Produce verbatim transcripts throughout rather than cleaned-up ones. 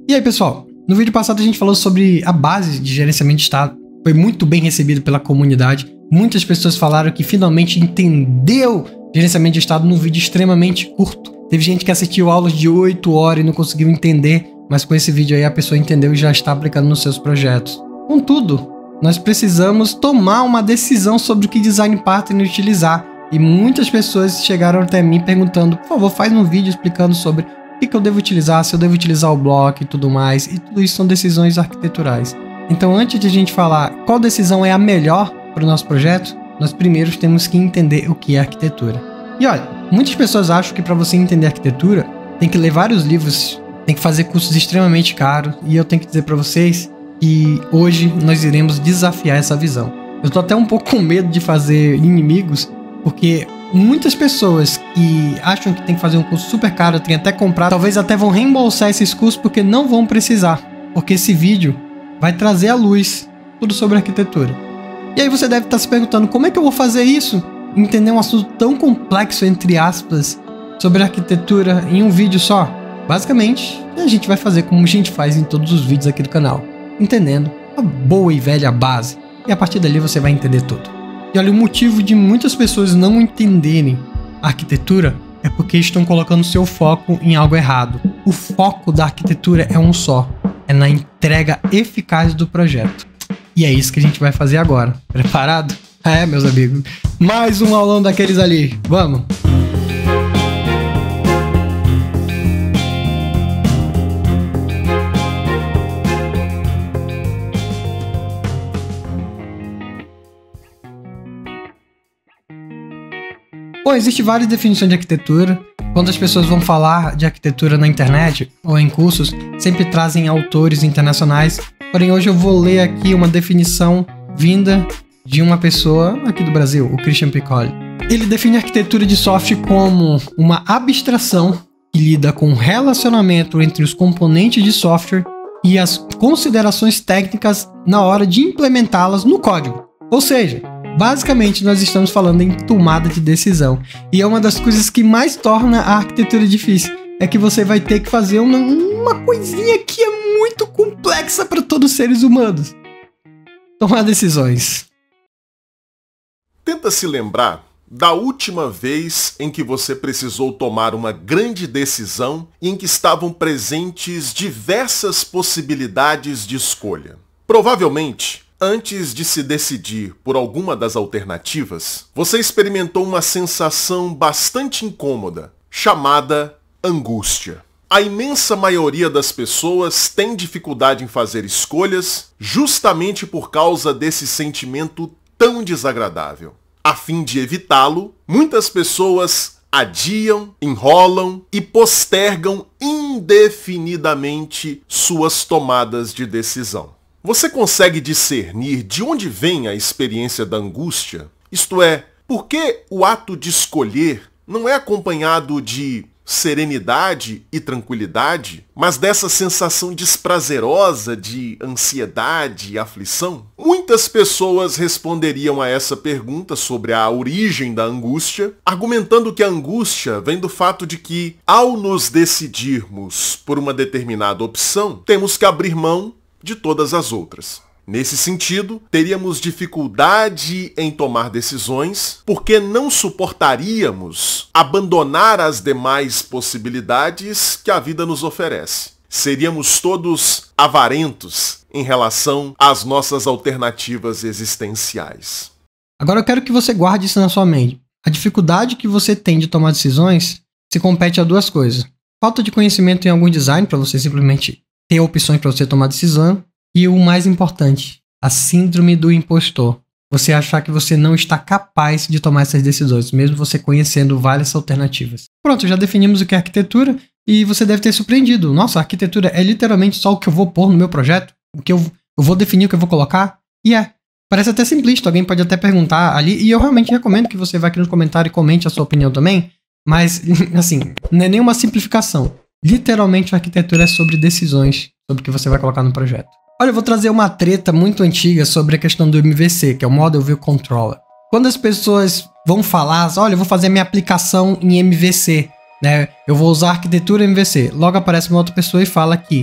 E aí, pessoal? No vídeo passado a gente falou sobre a base de gerenciamento de estado. Foi muito bem recebido pela comunidade. Muitas pessoas falaram que finalmente entendeu gerenciamento de estado num vídeo extremamente curto. Teve gente que assistiu aulas de oito horas e não conseguiu entender, mas com esse vídeo aí a pessoa entendeu e já está aplicando nos seus projetos. Contudo, nós precisamos tomar uma decisão sobre o que design partner utilizar. E muitas pessoas chegaram até mim perguntando, por favor, faz um vídeo explicando sobre o que, que eu devo utilizar, se eu devo utilizar o bloco e tudo mais. E tudo isso são decisões arquiteturais. Então, antes de a gente falar qual decisão é a melhor para o nosso projeto, nós primeiro temos que entender o que é arquitetura. E olha, muitas pessoas acham que para você entender arquitetura, tem que ler vários livros, tem que fazer cursos extremamente caros. E eu tenho que dizer para vocês que hoje nós iremos desafiar essa visão. Eu estou até um pouco com medo de fazer inimigos, porque muitas pessoas que acham que tem que fazer um curso super caro, tem até comprar, talvez até vão reembolsar esses cursos porque não vão precisar. Porque esse vídeo vai trazer à luz tudo sobre arquitetura. E aí você deve estar se perguntando, como é que eu vou fazer isso? Entender um assunto tão complexo, entre aspas, sobre arquitetura em um vídeo só? Basicamente, a gente vai fazer como a gente faz em todos os vídeos aqui do canal, entendendo a boa e velha base. E a partir dali você vai entender tudo. E olha, o motivo de muitas pessoas não entenderem a arquitetura é porque estão colocando seu foco em algo errado. O foco da arquitetura é um só, é na entrega eficaz do projeto. E é isso que a gente vai fazer agora. Preparado? É, meus amigos. Mais um aulão daqueles ali. Vamos! Bom, existem várias definições de arquitetura. Quando as pessoas vão falar de arquitetura na internet ou em cursos, sempre trazem autores internacionais. Porém, hoje eu vou ler aqui uma definição vinda de uma pessoa aqui do Brasil, o Christian Piccoli. Ele define a arquitetura de software como uma abstração que lida com o relacionamento entre os componentes de software e as considerações técnicas na hora de implementá-las no código. Ou seja, basicamente, nós estamos falando em tomada de decisão. E é uma das coisas que mais torna a arquitetura difícil. É que você vai ter que fazer uma, uma coisinha que é muito complexa para todos os seres humanos. Tomar decisões. Tenta se lembrar da última vez em que você precisou tomar uma grande decisão e em que estavam presentes diversas possibilidades de escolha. Provavelmente, antes de se decidir por alguma das alternativas, você experimentou uma sensação bastante incômoda, chamada angústia. A imensa maioria das pessoas tem dificuldade em fazer escolhas justamente por causa desse sentimento tão desagradável. A fim de evitá-lo, muitas pessoas adiam, enrolam e postergam indefinidamente suas tomadas de decisão. Você consegue discernir de onde vem a experiência da angústia? Isto é, por que o ato de escolher não é acompanhado de serenidade e tranquilidade, mas dessa sensação desprazerosa de ansiedade e aflição? Muitas pessoas responderiam a essa pergunta sobre a origem da angústia, argumentando que a angústia vem do fato de que, ao nos decidirmos por uma determinada opção, temos que abrir mão de todas as outras. Nesse sentido, teríamos dificuldade em tomar decisões porque não suportaríamos abandonar as demais possibilidades que a vida nos oferece. Seríamos todos avarentos em relação às nossas alternativas existenciais. Agora eu quero que você guarde isso na sua mente. A dificuldade que você tem de tomar decisões se compete a duas coisas. Falta de conhecimento em algum design, para você simplesmente ter opções para você tomar decisão. E o mais importante, a síndrome do impostor. Você achar que você não está capaz de tomar essas decisões, mesmo você conhecendo várias alternativas. Pronto, já definimos o que é arquitetura e você deve ter surpreendido. Nossa, a arquitetura é literalmente só o que eu vou pôr no meu projeto? O que eu, eu vou definir o que eu vou colocar? E é. Parece até simplista, alguém pode até perguntar ali, e eu realmente recomendo que você vá aqui no comentário e comente a sua opinião também, mas, assim, não é nenhuma simplificação. Literalmente a arquitetura é sobre decisões, sobre o que você vai colocar no projeto. Olha, eu vou trazer uma treta muito antiga sobre a questão do M V C, que é o Model View Controller. Quando as pessoas vão falar, olha, eu vou fazer minha aplicação em M V C, né? Eu vou usar arquitetura M V C. Logo aparece uma outra pessoa e fala que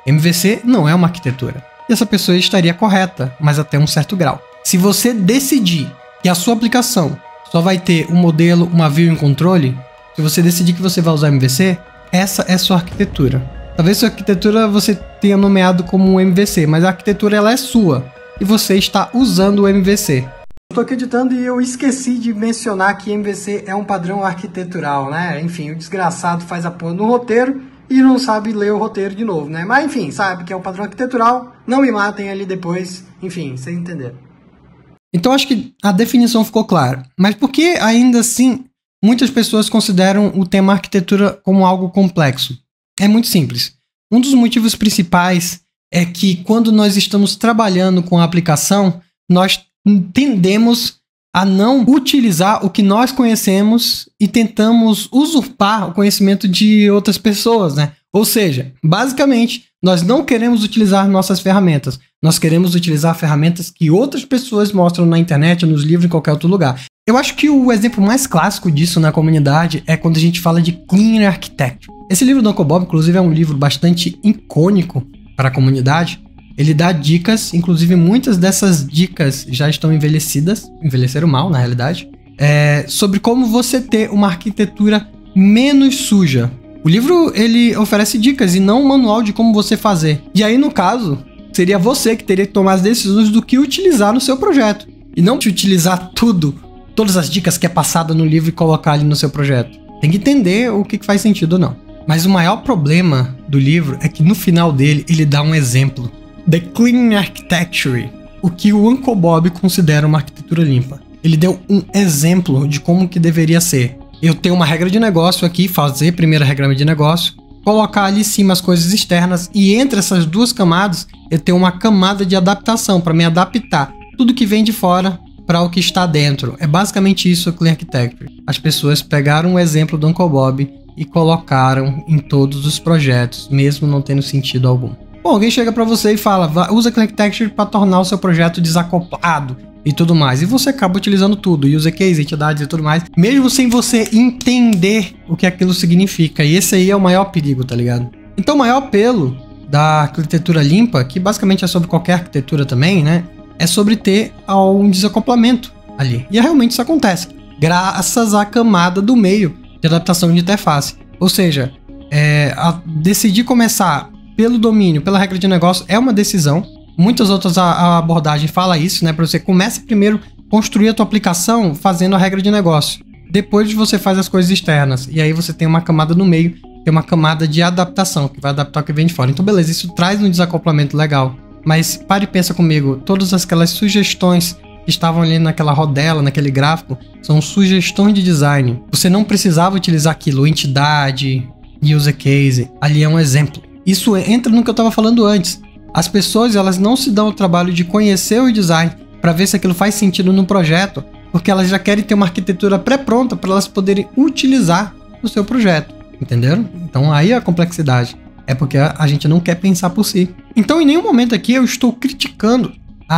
M V C não é uma arquitetura. E essa pessoa estaria correta, mas até um certo grau. Se você decidir que a sua aplicação só vai ter um modelo, uma view e um controle, se você decidir que você vai usar M V C, essa é sua arquitetura. Talvez sua arquitetura você tenha nomeado como um M V C, mas a arquitetura ela é sua e você está usando o M V C. Estou acreditando e eu esqueci de mencionar que M V C é um padrão arquitetural, né? Enfim, o desgraçado faz a porra no roteiro e não sabe ler o roteiro de novo, né? Mas enfim, sabe que é um padrão arquitetural, não me matem ali depois, enfim, vocês entenderam. Então acho que a definição ficou clara, mas por que ainda assim muitas pessoas consideram o tema arquitetura como algo complexo? É muito simples. Um dos motivos principais é que quando nós estamos trabalhando com a aplicação, nós tendemos a não utilizar o que nós conhecemos e tentamos usurpar o conhecimento de outras pessoas, né? Ou seja, basicamente, nós não queremos utilizar nossas ferramentas. Nós queremos utilizar ferramentas que outras pessoas mostram na internet, nos livros, em qualquer outro lugar. Eu acho que o exemplo mais clássico disso na comunidade é quando a gente fala de Clean Architecture. Esse livro do Uncle Bob, inclusive, é um livro bastante icônico para a comunidade. Ele dá dicas, inclusive muitas dessas dicas já estão envelhecidas, envelheceram mal, na realidade, é, sobre como você ter uma arquitetura menos suja. O livro, ele oferece dicas e não um manual de como você fazer. E aí, no caso, seria você que teria que tomar as decisões do que utilizar no seu projeto. E não te utilizar tudo, todas as dicas que é passada no livro e colocar ali no seu projeto. Tem que entender o que faz sentido ou não. Mas o maior problema do livro é que no final dele, ele dá um exemplo. The Clean Architecture, o que o Uncle Bob considera uma arquitetura limpa. Ele deu um exemplo de como que deveria ser. Eu tenho uma regra de negócio aqui, fazer primeira regra de negócio, colocar ali em cima as coisas externas e entre essas duas camadas eu tenho uma camada de adaptação para me adaptar tudo que vem de fora para o que está dentro. É basicamente isso o Clean Architecture. As pessoas pegaram o exemplo do Uncle Bob e colocaram em todos os projetos, mesmo não tendo sentido algum. Bom, alguém chega para você e fala, usa Clean Architecture para tornar o seu projeto desacoplado e tudo mais. E você acaba utilizando tudo, use case, entidades e tudo mais, mesmo sem você entender o que aquilo significa. E esse aí é o maior perigo, tá ligado? Então o maior apelo da arquitetura limpa, que basicamente é sobre qualquer arquitetura também, né? É sobre ter um desacoplamento ali. E realmente isso acontece, graças à camada do meio de adaptação de interface. Ou seja, é, a decidir começar pelo domínio, pela regra de negócio, é uma decisão. Muitas outras a, a abordagem fala isso, né? Para você começa primeiro construir a tua aplicação fazendo a regra de negócio. Depois você faz as coisas externas. E aí você tem uma camada no meio, tem uma camada de adaptação, que vai adaptar o que vem de fora. Então, beleza, isso traz um desacoplamento legal. Mas pare e pensa comigo, todas aquelas sugestões que estavam ali naquela rodela, naquele gráfico, são sugestões de design. Você não precisava utilizar aquilo, entidade, use case. Ali é um exemplo. Isso entra no que eu estava falando antes. As pessoas, elas não se dão o trabalho de conhecer o design para ver se aquilo faz sentido no projeto, porque elas já querem ter uma arquitetura pré-pronta para elas poderem utilizar no seu projeto. Entenderam? Então aí é a complexidade. É porque a gente não quer pensar por si. Então em nenhum momento aqui eu estou criticando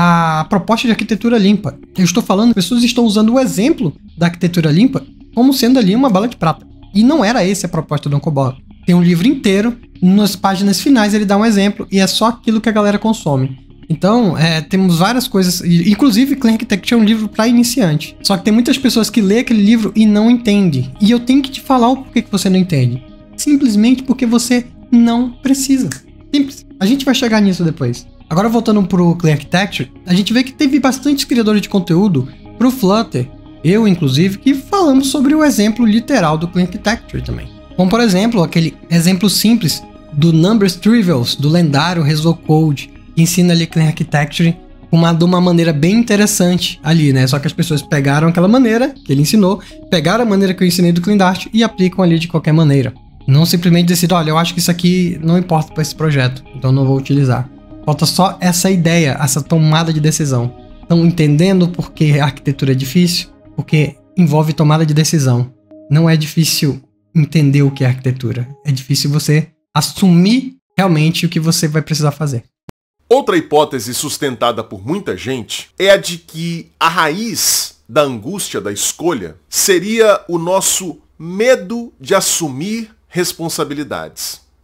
a proposta de arquitetura limpa. Eu estou falando que as pessoas estão usando o exemplo da arquitetura limpa como sendo ali uma bala de prata. E não era essa a proposta do Uncle Bob. Tem um livro inteiro, nas páginas finais ele dá um exemplo e é só aquilo que a galera consome. Então, é, temos várias coisas, inclusive Clean Architecture é um livro para iniciante. Só que tem muitas pessoas que lêem aquele livro e não entendem. E eu tenho que te falar o porquê que você não entende. Simplesmente porque você não precisa. Simples. A gente vai chegar nisso depois. Agora voltando pro Clean Architecture, a gente vê que teve bastante criadores de conteúdo pro Flutter, eu inclusive, que falamos sobre o exemplo literal do Clean Architecture também. Como, por exemplo, aquele exemplo simples do Numbers Trivials, do lendário Resol Code, que ensina ali Clean Architecture uma, de uma maneira bem interessante ali, né? Só que as pessoas pegaram aquela maneira que ele ensinou, pegaram a maneira que eu ensinei do Clean Dart e aplicam ali de qualquer maneira. Não simplesmente decidem, olha, eu acho que isso aqui não importa para esse projeto, então não vou utilizar. Falta só essa ideia, essa tomada de decisão. Estão entendendo por que a arquitetura é difícil? Porque envolve tomada de decisão. Não é difícil entender o que é arquitetura. É difícil você assumir realmente o que você vai precisar fazer. Outra hipótese sustentada por muita gente é a de que a raiz da angústia da escolha seria o nosso medo de assumir responsabilidades.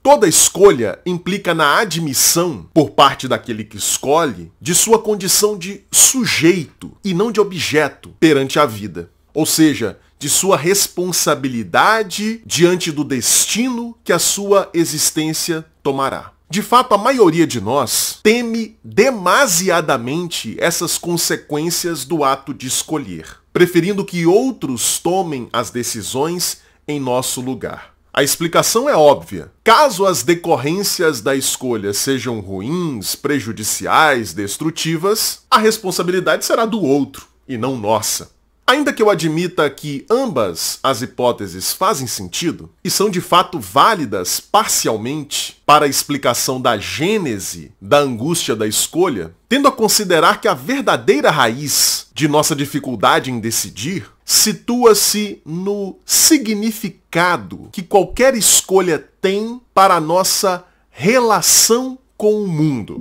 Toda escolha implica na admissão, por parte daquele que escolhe, de sua condição de sujeito e não de objeto perante a vida. Ou seja, de sua responsabilidade diante do destino que a sua existência tomará. De fato, a maioria de nós teme demasiadamente essas consequências do ato de escolher, preferindo que outros tomem as decisões em nosso lugar. A explicação é óbvia. Caso as decorrências da escolha sejam ruins, prejudiciais, destrutivas, a responsabilidade será do outro e não nossa. Ainda que eu admita que ambas as hipóteses fazem sentido e são de fato válidas parcialmente para a explicação da gênese da angústia da escolha, tendo a considerar que a verdadeira raiz de nossa dificuldade em decidir situa-se no significado que qualquer escolha tem para a nossa relação com o mundo.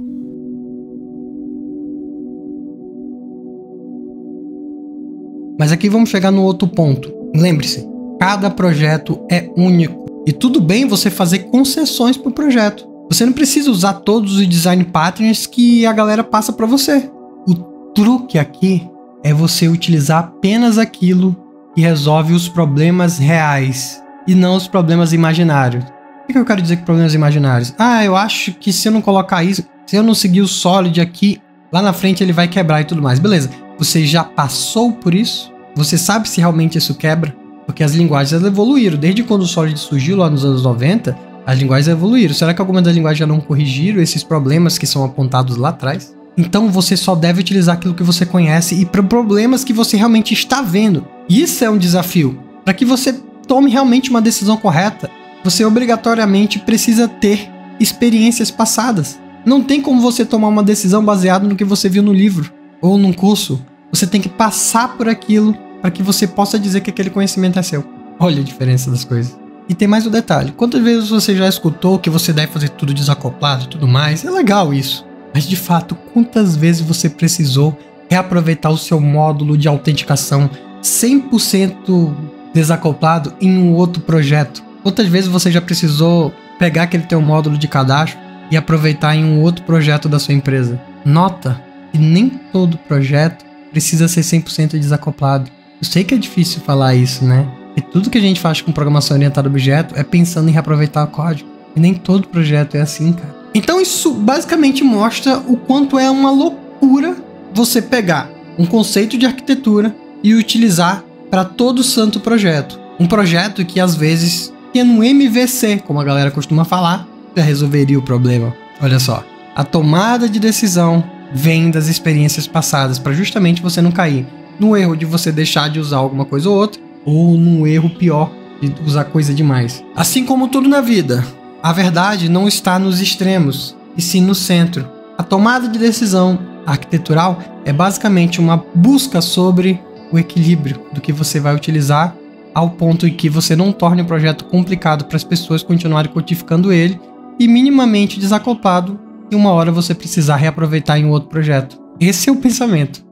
Mas aqui vamos chegar no outro ponto. Lembre-se, cada projeto é único. E tudo bem você fazer concessões para o projeto. Você não precisa usar todos os design patterns que a galera passa para você. O truque aqui é você utilizar apenas aquilo que resolve os problemas reais e não os problemas imaginários. O que eu quero dizer com problemas imaginários? Ah, eu acho que se eu não colocar isso, se eu não seguir o Solid aqui, lá na frente ele vai quebrar e tudo mais. Beleza, você já passou por isso? Você sabe se realmente isso quebra? Porque as linguagens evoluíram. Desde quando o Solid surgiu lá nos anos noventa, as linguagens evoluíram. Será que algumas das linguagens já não corrigiram esses problemas que são apontados lá atrás? Então você só deve utilizar aquilo que você conhece e para problemas que você realmente está vendo. Isso é um desafio. Para que você tome realmente uma decisão correta, você obrigatoriamente precisa ter experiências passadas. Não tem como você tomar uma decisão baseada no que você viu no livro ou num curso. Você tem que passar por aquilo para que você possa dizer que aquele conhecimento é seu. Olha a diferença das coisas. E tem mais um detalhe. Quantas vezes você já escutou que você deve fazer tudo desacoplado e tudo mais? É legal isso. Mas de fato, quantas vezes você precisou reaproveitar o seu módulo de autenticação cem por cento desacoplado em um outro projeto? Quantas vezes você já precisou pegar aquele teu módulo de cadastro e aproveitar em um outro projeto da sua empresa? Nota que nem todo projeto precisa ser cem por cento desacoplado. Eu sei que é difícil falar isso, né? E tudo que a gente faz com programação orientada a objeto é pensando em reaproveitar o código. E nem todo projeto é assim, cara. Então isso basicamente mostra o quanto é uma loucura você pegar um conceito de arquitetura e utilizar para todo santo projeto. Um projeto que às vezes, que no M V C, como a galera costuma falar, já resolveria o problema. Olha só, a tomada de decisão vem das experiências passadas para justamente você não cair no erro de você deixar de usar alguma coisa ou outra, ou num erro pior de usar coisa demais. Assim como tudo na vida, a verdade não está nos extremos, e sim no centro. A tomada de decisão arquitetural é basicamente uma busca sobre o equilíbrio do que você vai utilizar, ao ponto em que você não torne o projeto complicado para as pessoas continuarem codificando ele e minimamente desacoplado e uma hora você precisar reaproveitar em um outro projeto. Esse é o pensamento.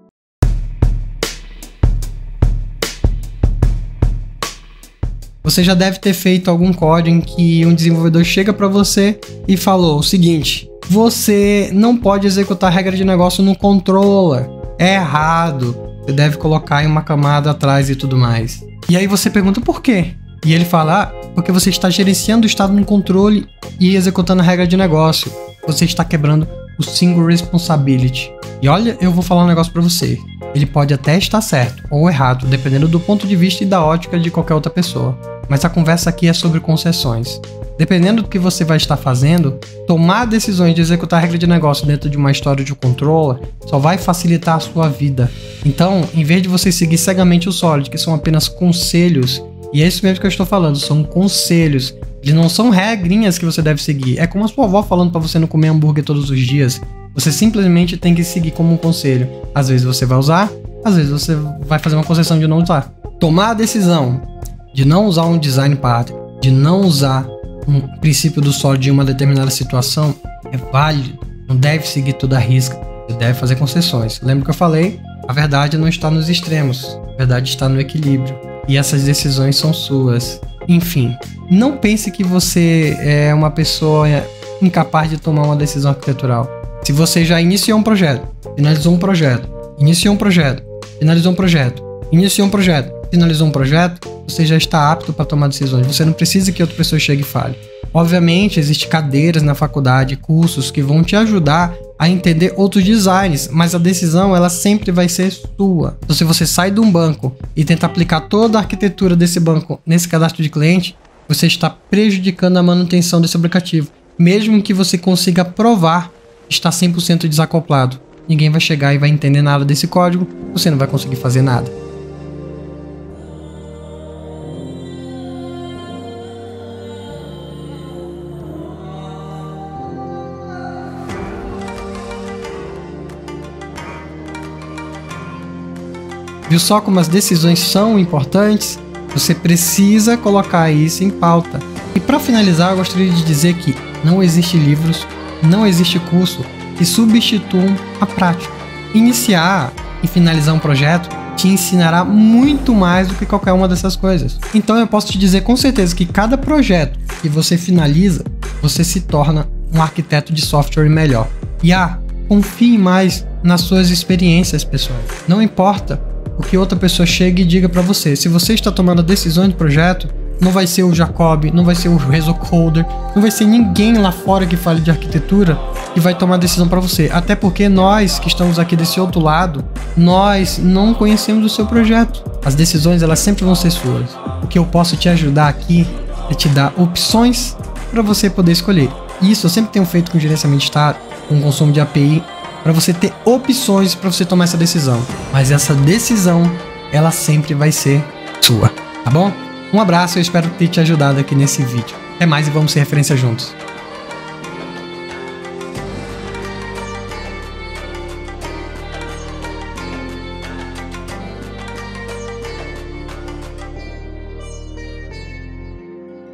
Você já deve ter feito algum código em que um desenvolvedor chega para você e falou o seguinte: você não pode executar a regra de negócio no controller, é errado, você deve colocar em uma camada atrás e tudo mais. E aí você pergunta por quê? E ele fala, ah, porque você está gerenciando o estado no controle e executando a regra de negócio. Você está quebrando o single responsibility. E olha, eu vou falar um negócio para você. Ele pode até estar certo ou errado, dependendo do ponto de vista e da ótica de qualquer outra pessoa. Mas a conversa aqui é sobre concessões. Dependendo do que você vai estar fazendo, tomar decisões de executar a regra de negócio dentro de uma história de um controller só vai facilitar a sua vida. Então, em vez de você seguir cegamente o Solid, que são apenas conselhos, e é isso mesmo que eu estou falando, são conselhos, eles não são regrinhas que você deve seguir. É como a sua avó falando para você não comer hambúrguer todos os dias. Você simplesmente tem que seguir como um conselho. Às vezes você vai usar, às vezes você vai fazer uma concessão de não usar. Tomar a decisão de não usar um design pattern, de não usar um princípio do Solid em uma determinada situação é válido. Não deve seguir toda a risca. Você deve fazer concessões. Lembra que eu falei? A verdade não está nos extremos. A verdade está no equilíbrio. E essas decisões são suas. Enfim, não pense que você é uma pessoa incapaz de tomar uma decisão arquitetural. Se você já iniciou um projeto, finalizou um projeto, iniciou um projeto, finalizou um projeto, iniciou um projeto, finalizou um projeto, você já está apto para tomar decisões. Você não precisa que outra pessoa chegue e fale. Obviamente, existem cadeiras na faculdade, cursos que vão te ajudar a entender outros designs, mas a decisão ela sempre vai ser sua. Então, se você sai de um banco e tenta aplicar toda a arquitetura desse banco nesse cadastro de cliente, você está prejudicando a manutenção desse aplicativo. Mesmo que você consiga provar que está cem por cento desacoplado, ninguém vai chegar e vai entender nada desse código, você não vai conseguir fazer nada. Viu só como as decisões são importantes? Você precisa colocar isso em pauta. E para finalizar, eu gostaria de dizer que não existe livros, não existe curso que substituam a prática. Iniciar e finalizar um projeto te ensinará muito mais do que qualquer uma dessas coisas. Então eu posso te dizer com certeza que cada projeto que você finaliza, você se torna um arquiteto de software melhor. E ah, confie mais nas suas experiências pessoais. Não importa o que outra pessoa chega e diga para você. Se você está tomando a decisão de projeto, não vai ser o Jacob, não vai ser o Rezocoder, não vai ser ninguém lá fora que fale de arquitetura que vai tomar a decisão para você. Até porque nós que estamos aqui desse outro lado, nós não conhecemos o seu projeto. As decisões elas sempre vão ser suas. O que eu posso te ajudar aqui é te dar opções para você poder escolher. Isso eu sempre tenho feito com gerenciamento de estado, com consumo de A P I, para você ter opções para você tomar essa decisão. Mas essa decisão, ela sempre vai ser sua, tá bom? Um abraço, eu espero ter te ajudado aqui nesse vídeo. Até mais e vamos ser referência juntos.